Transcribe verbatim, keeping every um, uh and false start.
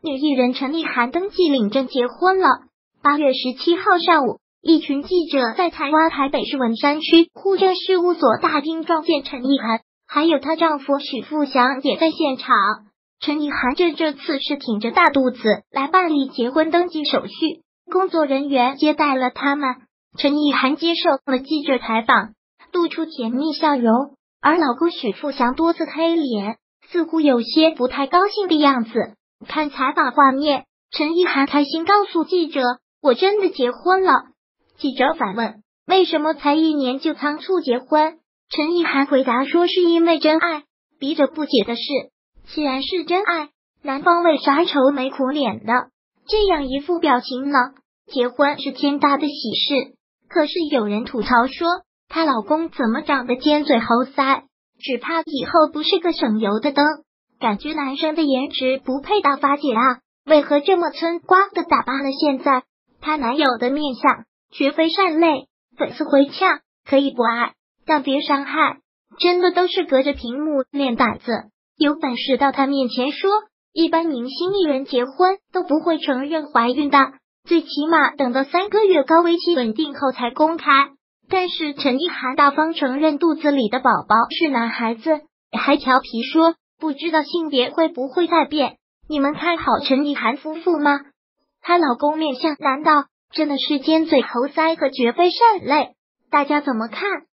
女艺人陈意涵登记领证结婚了。八月十七号上午，一群记者在台湾台北市文山区户政事务所大厅撞见陈意涵，还有她丈夫许富祥也在现场。陈意涵这这次是挺着大肚子来办理结婚登记手续，工作人员接待了他们。陈意涵接受了记者采访，露出甜蜜笑容，而老公许富祥多次黑脸，似乎有些不太高兴的样子。看采访画面，陈意涵开心告诉记者：“我真的结婚了。”记者反问：“为什么才一年就仓促结婚？”陈意涵回答说：“是因为真爱。”笔者不解的是，既然是真爱，男方为啥愁眉苦脸的，这样一副表情呢？结婚是天大的喜事，可是有人吐槽说，她老公怎么长得尖嘴猴腮，只怕以后不是个省油的灯。感觉男生的颜值不配大发姐啊，为何这么村瓜的打扮了？现在她男友的面相绝非善类，粉丝回呛可以不爱，但别伤害，真的都是隔着屏幕练胆子，有本事到他面前说。一般明星艺人结婚都不会承认怀孕的，最起码等到三个月高危期稳定后才公开。但是陈意涵大方承认肚子里的宝宝是男孩子，还调皮说不知道性别会不会再变。你们看好陈意涵夫妇吗？她老公面相难道真的是尖嘴猴腮和绝非善类？大家怎么看？